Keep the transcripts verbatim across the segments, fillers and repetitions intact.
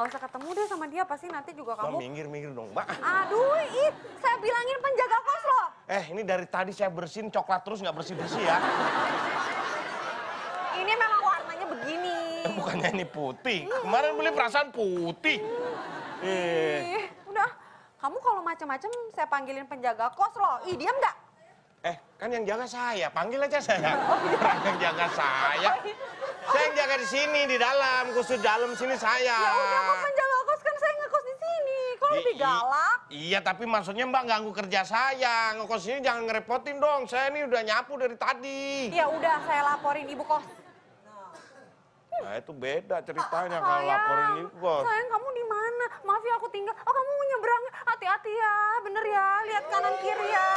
nggak usah ketemu deh sama dia, pasti nanti juga kamu... Mbak, minggir-minggir dong, Mbak. Aduh, ih, saya bilangin penjaga kos loh. Eh, ini dari tadi saya bersihin coklat terus nggak bersih-bersih ya. Ini memang warnanya begini. Eh, bukannya ini putih. Kemarin beli perasaan putih. Eh. Ih, udah. Kamu kalau macam-macam saya panggilin penjaga kos loh. Ih, diam nggak? Eh, kan yang jaga saya. Panggil aja saya. Orang yang jaga saya. Saya yang jaga di sini, di dalam. Khusus dalam sini saya. Ya udah, kok penjaga kos kan saya ngekos di sini. Kok lebih galak? Iya, tapi maksudnya Mbak ganggu kerja saya. Ngekos sini jangan ngerepotin dong. Saya ini udah nyapu dari tadi. Ya udah, saya laporin ibu kos. Nah, itu beda ceritanya kalau laporin ibu kos. Sayang, kamu di mana? Maaf ya aku tinggal. Oh, kamu mau nyebrang. Hati-hati ya, bener ya. Lihat kanan kiri ya.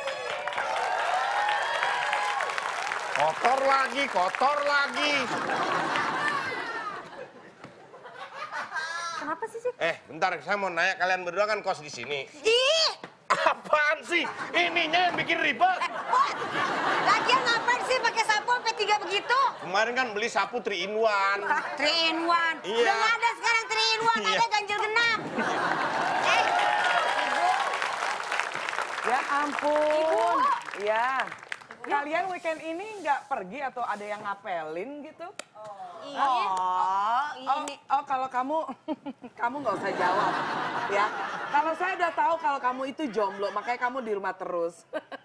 Kotor lagi, kotor lagi. Kenapa sih, Cik? Eh, bentar, saya mau nanya, kalian berdua kan kos di sini. Ih! Apaan sih? Ininya yang bikin ribet. Eh, lagian ngapain sih pakai sapu P tiga begitu? Kemarin kan beli sapu three in one. three in one. Iya. Udah nggak ada sekarang three in one, Iya. ada ganjil genap. Eh, Ya ampun. Ibu. Ya. Kalian weekend ini nggak pergi atau ada yang ngapelin gitu? Iya. Oh, ini. oh kalau kamu, kamu nggak usah jawab, ya. Kalau saya udah tahu kalau kamu itu jomblo, makanya kamu di rumah terus.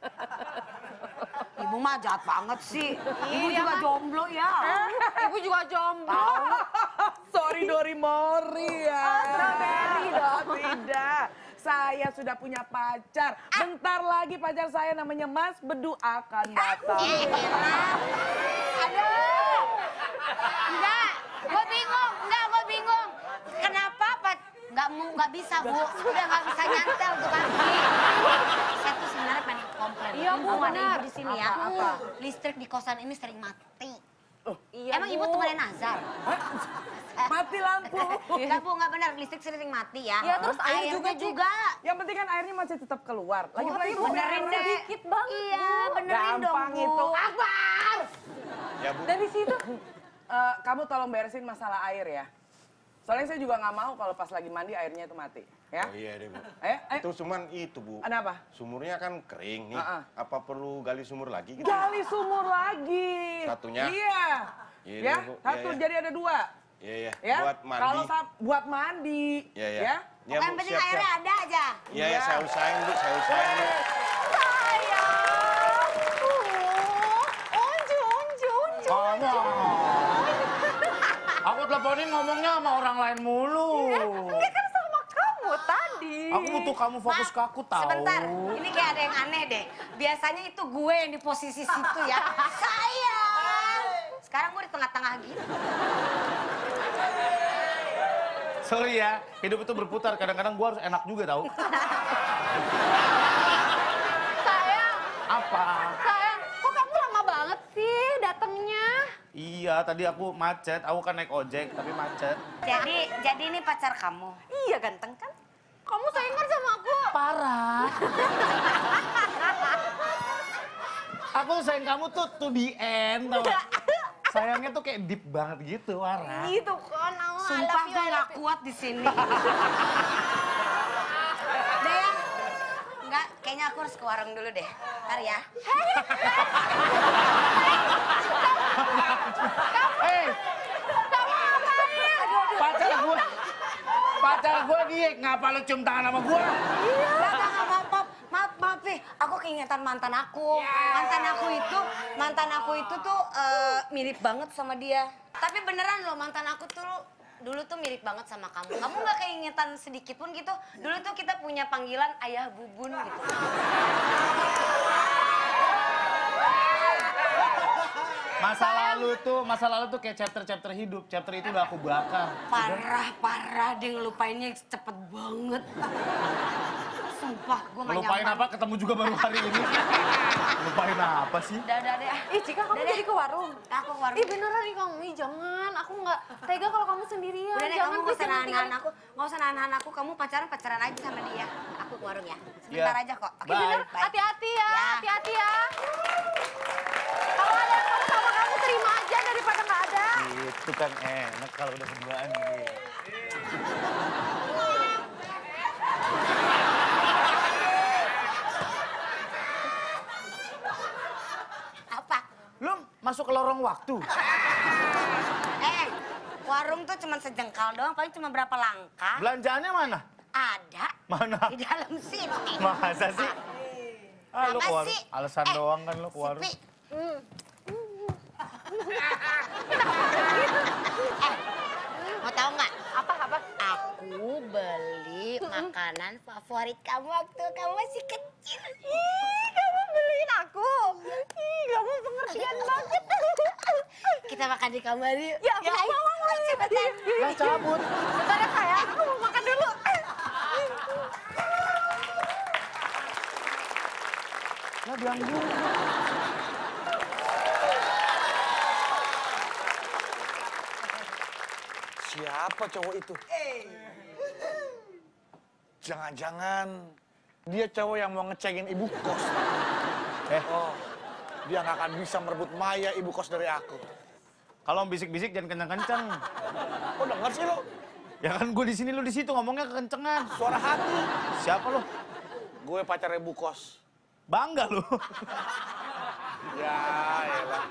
Ibu mah jahat banget sih. Ibu Iya, juga kan? jomblo ya. Ibu juga jomblo. Sorry Dori Mori ya. Oh, strawberry dong. Tidak. Saya sudah punya pacar. Bentar lagi pacar saya namanya Mas Bedu akan datang. Eh, elah. Aduh. Enggak, gue bingung. Enggak, gue bingung. Kenapa, Pak? Enggak mau, enggak bisa, Bu. Udah enggak bisa nyantel tuh kaki. Saya tuh sebenarnya pengen komplain. Iya, Bu, Sama ada benar. ibu di sini ya. Apa, apa? Listrik di kosan ini sering mati. Oh, Iya, Emang Bu. ibu temenin Nazar? mati lampu. Enggak, Bu, enggak benar. Listrik sering mati ya. Iya, terus air Airnya juga, Cik. juga. Yang penting kan airnya masih tetap keluar. Lagi pula tapi itu benerin deh. Sedikit banget, Iya, Bu. benerin dong, Gampang Bu. itu. Akbar! Ya, Bu. Dari situ. Eh, kamu tolong beresin masalah air ya. Soalnya saya juga nggak mau kalau pas lagi mandi airnya itu mati. Ya? Oh, iya deh, Bu. Eh, eh. Itu cuman itu, Bu. Kenapa? Sumurnya kan kering nih. Uh-uh. Apa perlu gali sumur lagi gitu? Gali sumur lagi. Satunya? Iya. Iya, Ya, Bu. Iya, satu iya. jadi ada dua. Iya, iya. Ya. Buat mandi. Kalau sa- buat mandi. Iya, iya. Ya. Ya, Yang Bu, penting siap, airnya siap. ada aja. Iya, ya, saya usahain, Bu. Saya usahain, Bu. Sayang. Uh, unju, unju, unju. Aku teleponin ngomongnya sama orang lain mulu. Enggak kan sama kamu tadi. Aku butuh kamu fokus Maaf, ke aku tahu. Sebentar, ini kayak ada yang aneh deh. Biasanya itu gue yang di posisi situ ya. Sayang. Sekarang gue di tengah-tengah gitu. Sorry ya, hidup itu berputar. Kadang-kadang gua harus enak juga tahu. Sayang, Apa? sayang. Kok kamu lama banget sih datangnya? Iya, tadi aku macet. Aku kan naik ojek, tapi macet. Jadi, jadi ini pacar kamu. Iya ganteng kan? Kamu saingan sama aku. Parah. Aku sayang kamu tuh to the end, tau gak? Sayangnya tuh kayak deep banget gitu, Wara. Gitu kan, aku Sumpah gue gak kuat di sini. Udah ya? Enggak, kayaknya aku harus ke warung dulu deh. Ntar ya. Hei, pacar gua, pacar gua dia ngapa lu cium tangan sama gua? Iya. Maaf, maaf, maaf, maaf, maaf, Pi. Aku keingetan mantan aku. Mantan aku itu, mantan aku itu tuh eh, mirip banget sama dia. Tapi beneran loh, mantan aku tuh dulu tuh mirip banget sama kamu. Kamu nggak keingetan sedikit pun gitu? Dulu tuh kita punya panggilan ayah bubun gitu. Masa lalu tuh, masa lalu tuh kayak chapter-chapter hidup. Chapter itu udah aku bakar. Parah, parah. Dia ngelupainnya cepet banget. Sumpah, gue gak Ngelupain nyangka. apa? Ketemu juga baru hari ini. Ngelupain apa sih? Udah, udah, udah. Ih, Cika, kamu Udah deh. jadi ke warung? Aku ke warung. Ih, beneran nih kamu. Ih, jangan. Aku nggak tega kalau kamu sendirian. Udah deh, jangan kamu gak please, usah jangan nahan-nahan tinggalin aku. Gak usah nahan-nahan aku, kamu pacaran-pacaran aja sama dia. Aku ke warung ya. Sebentar Iya. aja kok. Ih, Bye. bener, Bye. hati-hati ya, Ya. hati-hati ya. Kalau ada yang mau sama kamu, terima aja daripada nggak ada. Itu kan enak kalau udah berduaan gitu. Apa? Lu masuk ke lorong waktu. Eh, warung tuh cuma sejengkal doang, paling cuma berapa langkah. Belanjaannya mana? Ada. Mana? Di dalam sini. Masa sih? Ah, lu Apa ke warung. sih? Alasan Eh, doang kan lu ke warung. Sipi. eh, mau tahu nggak? Apa, apa? Aku beli makanan favorit kamu waktu kamu masih kecil. Ih, kamu beliin aku. Ih, kamu pengertian banget. Kita makan di kamar yuk. Ya, mau, mau, mau, mau. Cepetan. Lah cabut. Bentar ya, sayang. Aku mau makan dulu. Lah bilang dulu. Siapa cowok itu? Jangan-jangan dia cowok yang mau ngecengin ibu kos. Eh, Oh, dia nggak akan bisa merebut Maya ibu kos dari aku. kalau bisik-bisik jangan kencang-kencang. Kok denger sih lo? Ya kan gue di sini lu di situ ngomongnya kekencengan. Suara hati. Siapa lu? Gue pacar ibu kos. Bangga lu. Ya, elah.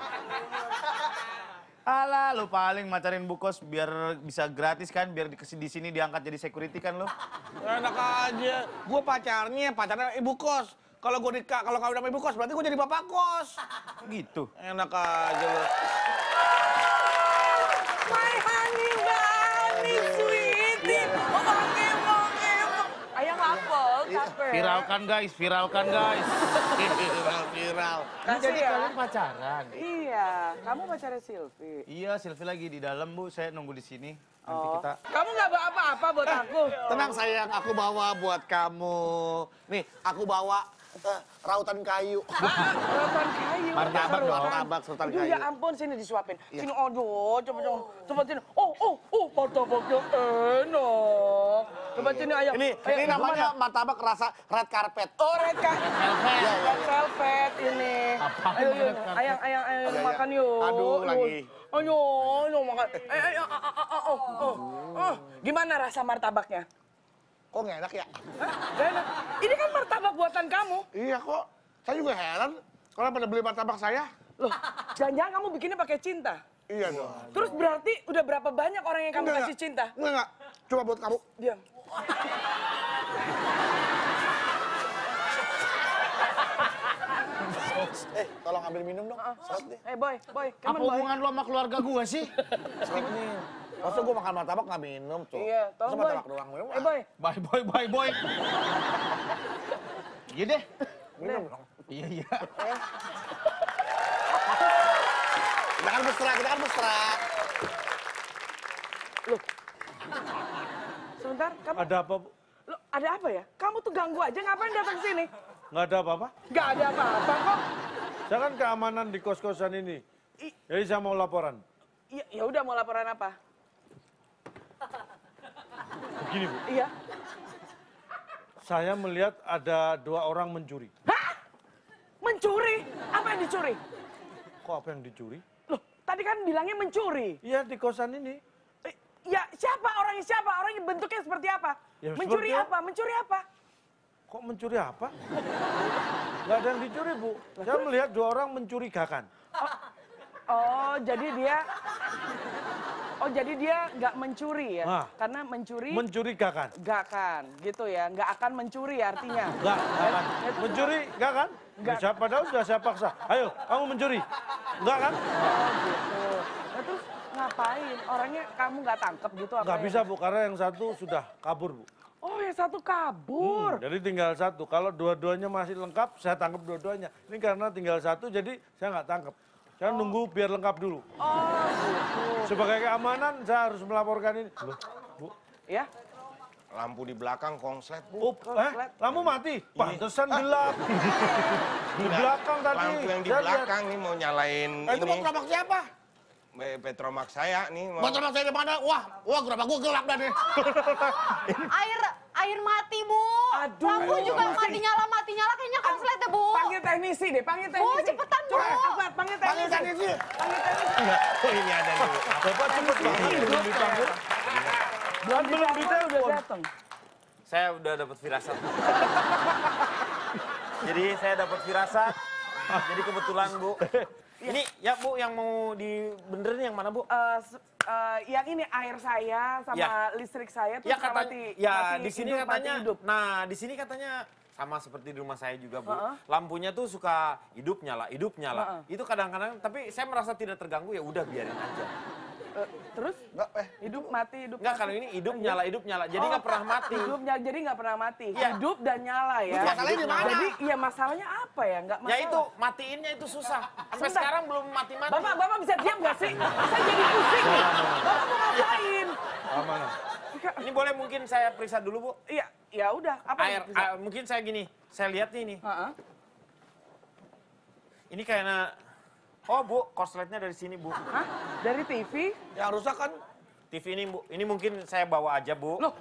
Alah, lu paling macarin Bu Kos biar bisa gratis kan, biar di, di sini diangkat jadi security kan lu. Enak aja. Gue pacarnya, pacarnya ibu kos. Kalau gue nikah, kalau kawin sama ibu kos, berarti gue jadi bapak kos. Gitu. Enak aja lo. My honey bunny, sweetie. Wangi, wangi. Ayam apel, capek. Viralkan guys, viralkan guys. Viral, viral. Kasih Jadi ya. kalian pacaran? Iya, kamu pacarnya Silvi. Iya, Silvi lagi di dalam Bu, saya nunggu di sini. Nanti Oh. kita... Kamu nggak bawa apa-apa buat aku. Tenang sayang, aku bawa buat kamu. Nih, aku bawa eh, rautan kayu. Rautan kayu. Martabak Rautan. dong. Martabak, rautan Aduh, kayu. ya ampun, sini disuapin. Iya. Sini, aduh, coba coba. Coba sini. Oh, oh, oh, martabaknya enak. Coba sini, ayo. Ini, Ayo, ini namanya gimana? martabak rasa red carpet. Oh, red carpet. Iya, iya. Red velvet ini. Apaan Ayo, red yuk. carpet? Ayang, ayang, ayang, Iya, iya. makan yuk. Aduh, Yuk. lagi. Ayo, ayo makan. Eh, ayo, ah, ah, ah, ah, oh, oh, oh. Gimana rasa martabaknya? Kok nggak enak ya? Hah? Gak enak. Ini kan martabak buatan kamu. Iya kok. Saya juga heran kalau pada beli martabak saya. Loh, jangan-jangan kamu bikinnya pakai cinta. Iya dong. Terus berarti udah berapa banyak orang yang kamu Enggak, kasih cinta? Enggak, enggak. Coba buat kamu. Diam. Eh, tolong ambil minum dong. Seret nih. Eh, boy, boy, Apa come on, boy. hubungan lu sama keluarga gua sih? Seret nih. Masa gue makan martabak nggak minum tuh? Iya, tolong, Masa boy. martabak doang minum? Eh, boy. Bye boy, bye boy. Iya deh. Minum dong. Iya, iya. Kita kan mesra, kita kan mesra. Sebentar, kamu... Ada apa, Bu? Loh, ada apa ya? Kamu tuh ganggu aja, ngapain datang sini? Nggak ada apa-apa? Gak ada apa-apa kok. Saya kan keamanan di kos-kosan ini. I- Jadi saya mau laporan. Ya, ya udah mau laporan apa? Begini, Bu. Iya. Saya melihat ada dua orang mencuri. Hah? Mencuri? Apa yang dicuri? Kok apa yang dicuri? Loh, tadi kan bilangnya mencuri. Iya, di kosan ini. Eh, ya, siapa orangnya siapa? Orangnya bentuknya seperti apa? Ya, mencuri seperti- apa? Mencuri apa? Kok mencuri apa? Nggak ada yang dicuri, Bu. Saya melihat dua orang mencurigakan. Oh, jadi dia Oh, jadi dia nggak mencuri ya? Nah. Karena mencuri Mencurigakan. nggak akan, gitu ya? Nggak akan mencuri artinya? Nggak, nggak kan? Ya, terus Mencuri, nggak kan? Nggak. Ya, padahal sudah saya paksa. Ayo, kamu mencuri. Nggak kan? Oh, gitu. Nah, terus ngapain? Orangnya kamu nggak tangkep gitu? apa Nggak ya? bisa, Bu, karena yang satu sudah kabur, Bu. Oh, yang satu kabur. Hmm, jadi tinggal satu. Kalau dua-duanya masih lengkap, saya tangkap dua-duanya. Ini karena tinggal satu, jadi saya nggak tangkap. Saya nunggu biar lengkap dulu. Oh, gitu. Sebagai keamanan, saya harus melaporkan ini. Loh, Bu, Ya? Lampu di belakang konslet, Bu. oh, eh, lampu mati? Pantesan gelap. Di belakang tadi. Lampu yang di saya lihat. belakang nih mau nyalain Eh, itu ini. martabak siapa? Be- Petromax saya nih mau. Martabak saya di mana? Wah, wah gerabak gue gelap dah nih. Air air mati, Bu. Aduh. Lampu juga Aduh. mati nyala, mati nyala kayaknya konslet deh, Bu. Panggil teknisi deh, panggil Bu, teknisi. cepetan, Bu. Coba, Akbar, panggil Panggil teknisi. teknisi. Panggil teknisi. Enggak. Oh, ini ada nih. Bapak cepet banget belum dipanggil. Belum belum ditelepon udah ditelepon. datang. Saya udah dapat firasat. Jadi saya dapat firasat. Jadi kebetulan Bu. Ini ya Bu yang mau dibenerin yang mana Bu? Eh, s- eh, yang ini air saya sama Ya. listrik saya tuh Ya suka katanya, mati, ya mati di sini hidup, mati katanya. hidup. Nah di sini katanya sama seperti di rumah saya juga Bu. Heeh. Lampunya tuh suka hidup nyala, hidup nyala. Heeh. Itu kadang-kadang, tapi saya merasa tidak terganggu ya udah biarin aja. Eh, terus Enggak, eh. hidup mati hidup Enggak, mati. kalau ini hidup Oh, nyala, hidup nyala. Jadi nggak pernah mati. Hidup nyala, jadi nggak pernah mati. Iya. Hidup dan nyala ya. Masalahnya di mana? Jadi ya masalahnya apa ya? Nggak masalah. Ya itu matiinnya itu susah. Sampai Sebentar. sekarang belum mati-mati. Bapak, bapak bisa diam nggak sih? Saya jadi pusing. nih. Bapak mau ngapain? Aman. Ini boleh mungkin saya periksa dulu Bu. Iya, ya udah. Apa Air, bisa? air, mungkin saya gini, saya lihat nih ini. Heeh. Ini kayaknya, oh Bu, korsletnya dari sini Bu. Hah? Dari T V? Yang rusak kan T V ini Bu, ini mungkin saya bawa aja Bu. Loh.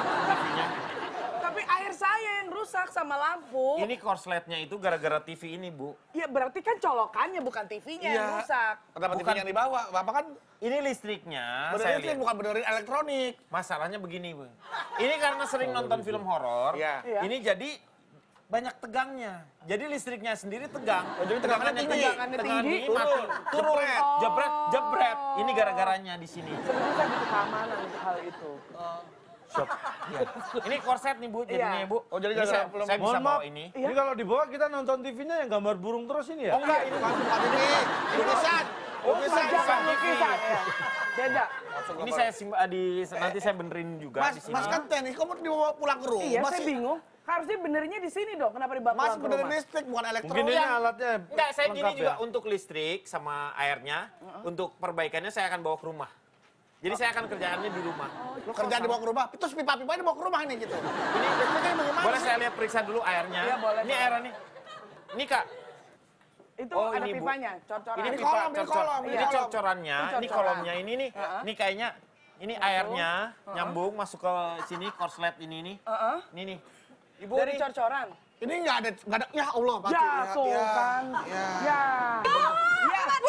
Tapi air saya yang rusak sama lampu. Ini korsletnya itu gara-gara T V ini Bu. Ya berarti kan colokannya bukan T V-nya yang rusak. Kenapa T V Bukan. yang dibawa? Bapak kan Ini listriknya, benerin saya listrik, lihat. bukan benerin elektronik. Masalahnya begini Bu. Ini karena sering nonton film horor, Iya. Iya. ini jadi banyak tegangnya. Jadi listriknya sendiri tegang. Oh, jadi tegangannya tinggi. Tegangannya Tegangan tinggi, tinggi, mati. turun. Jebret, jebret, jebret. Ini gara-garanya di sini. Sebenarnya saya butuh keamanan untuk hal itu. Iya. Ini korset nih Bu, jadinya Iya. Bu. Oh, jadi Ini saya, gara-gara film- saya bisa Mohon maaf, bawa ini. ini kalau dibawa kita nonton T V-nya yang gambar burung terus ini ya? Oh enggak, ini Bukan, bukan ini. Lukisan. Lukisan. Jangan lukisan ya. Beda. Ini saya simpan di nanti saya benerin juga Mas, di sini. Mas kan teknik, kamu dibawa pulang ke rumah Iya, saya sih? bingung. Harusnya benernya di sini dong. Kenapa dibawa Mas pulang ke benerin rumah? listrik, bukan Mungkin elektronik. ini alatnya Enggak, saya gini lengkap juga ya? untuk listrik sama airnya, untuk perbaikannya saya akan bawa ke rumah. Jadi saya akan kerjaannya di rumah. Kerjaan dibawa ke rumah, terus pipa-pipa dibawa ke rumah nih gitu. Ini listriknya bagaimana Boleh sih? saya lihat periksa dulu airnya? Iya, boleh, Ini boleh. airnya nih. Ini Kak, Itu Oh, ada ini, Bu. pipanya, cocoran. ini Ini pipa kolom, ini cor-cor. kolom, Ini ini kolom. cor-corannya, Ini ini cor-coran. kolomnya ini nih. Heeh. Ini kayaknya ini airnya nyambung masuk ke sini korslet ini nih. Heeh. Ini nih. Ibu Dari nih. cor-coran. Ini nggak ada, nggak ada, ya Allah. Pak. Ya, tuh ya, kan. ya. Ya. Ya.